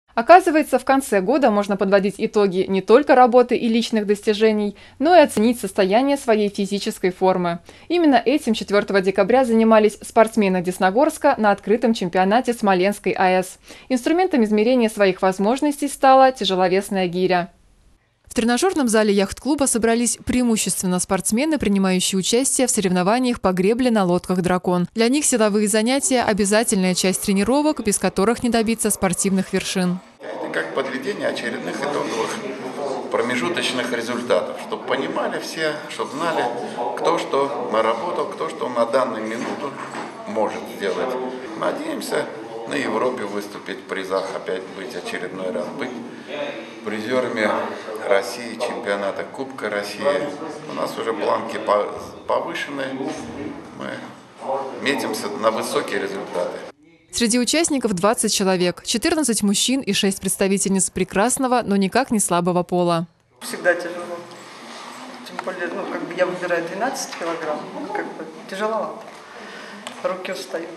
Оказывается, в конце года можно подводить итоги не только работы и личных достижений, но и оценить состояние своей физической формы. Именно этим 4 декабря занимались спортсмены Десногорска на открытом чемпионате Смоленской АЭС. Инструментом измерения своих возможностей стала тяжеловесная гиря. В тренажерном зале яхт-клуба собрались преимущественно спортсмены, принимающие участие в соревнованиях по гребле на лодках «Дракон». Для них силовые занятия – обязательная часть тренировок, без которых не добиться спортивных вершин. Это как подведение очередных итоговых промежуточных результатов, чтобы понимали все, чтобы знали, кто что наработал, кто что на данную минуту может сделать. Надеемся на Европе выступить в призах, опять быть очередной раз, быть призерами России, чемпионата Кубка России. У нас уже планки повышены, мы метимся на высокие результаты. Среди участников 20 человек, 14 мужчин и 6 представительниц прекрасного, но никак не слабого пола. Всегда тяжело. Тем более, я выбираю 12 килограмм, тяжеловато. Руки устают.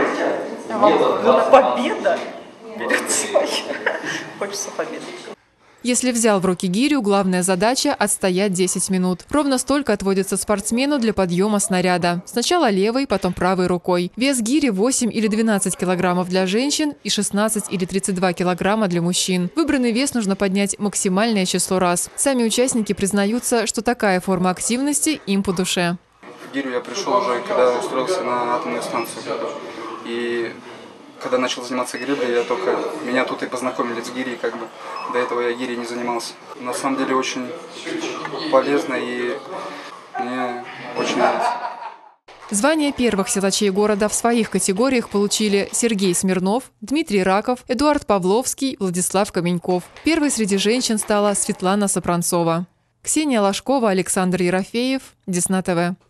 Победа берет свои. Хочется победы. Если взял в руки гирю, главная задача – отстоять 10 минут. Ровно столько отводится спортсмену для подъема снаряда. Сначала левой, потом правой рукой. Вес гири 8 или 12 килограммов для женщин и 16 или 32 килограмма для мужчин. Выбранный вес нужно поднять максимальное число раз. Сами участники признаются, что такая форма активности им по душе. В гирю я пришел уже, когда устроился на атомную станцию. И когда начал заниматься греблей, меня тут и познакомили с гирей, До этого я гирей не занимался. На самом деле очень полезно и мне очень нравится. Звание первых силачей города в своих категориях получили Сергей Смирнов, Дмитрий Раков, Эдуард Павловский, Владислав Каменьков. Первой среди женщин стала Светлана Сопранцова. Ксения Ложкова, Александр Ерофеев, Десна ТВ.